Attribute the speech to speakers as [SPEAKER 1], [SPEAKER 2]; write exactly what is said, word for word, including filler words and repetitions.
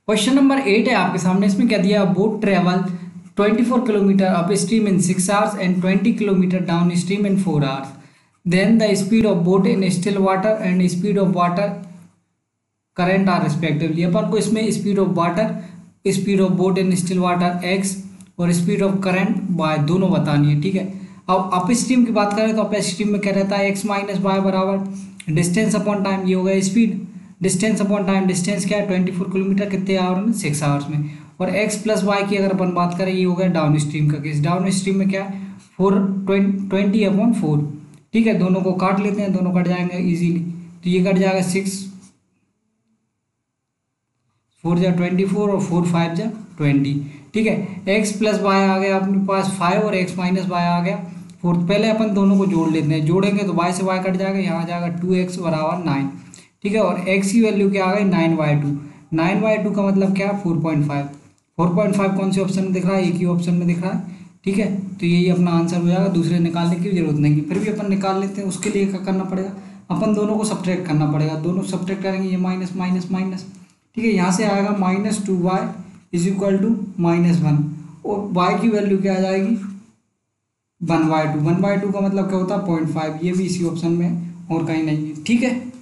[SPEAKER 1] Question number eight है आपके सामने। इसमें क्या दिया, boat travel twenty four kilometre up stream in six hours and twenty kilometre down stream in four hours. Then the speed of boat in still water and speed of water current are respectively. अपन को इसमें speed of water, speed of boat in still water X और speed of current Y दोनों बतानी है। ठीक है, अब अप स्ट्रीम की बात करें तो अप स्ट्रीम में क्या रहता है, एक्स माइनस वाई बराबर डिस्टेंस अपॉन टाइम, ये हो गया speed, distance upon time, distance क्या है ट्वेंटी फोर किलोमीटर, कितने आवर में, सिक्स आवर्स में। और एक्स प्लस वाई की अगर अपन बात करें, ये हो गया डाउन स्ट्रीम का केस। डाउन स्ट्रीम में क्या है, फोर ट्वेंटी अपॉन फोर। ठीक है, दोनों को काट लेते हैं, दोनों कट जाएंगे इजीली, तो ये कट जाएगा सिक्स, फोर जा ट्वेंटी फोर और फोर फाइव जा ट्वेंटी। ठीक है, एक्स प्लस वाई आ गया अपने पास फाइव और एक्स माइनस वाई आ गया फोर। पहले अपन दोनों को जोड़ लेते हैं, जोड़ेंगे तो वाई से वाई कट जाएगा, यहाँ आ जाएगा टू एक्स बराबर नाइन। ठीक है, और एक्स की वैल्यू क्या आ गई, nine by two. Nine by two का मतलब क्या है, four point five. Four point five कौन से ऑप्शन में दिख रहा है, एक ही ऑप्शन में दिख रहा है। ठीक है, तो यही अपना आंसर हो जाएगा, दूसरे निकालने की जरूरत नहीं है। फिर भी अपन निकाल लेते हैं, उसके लिए क्या करना पड़ेगा, अपन दोनों को सब्ट्रैक्ट करना पड़ेगा। दोनों सब्ट्रैक्ट करेंगे, ये माइनस माइनस माइनस। ठीक है, यहाँ से आएगा minus two Y is equal to minus one, और वाई की वैल्यू क्या आ जाएगी, one by two. One by two का मतलब क्या होता है, पॉइंट फाइव। ये भी इसी ऑप्शन में है और कहीं नहीं है। ठीक है।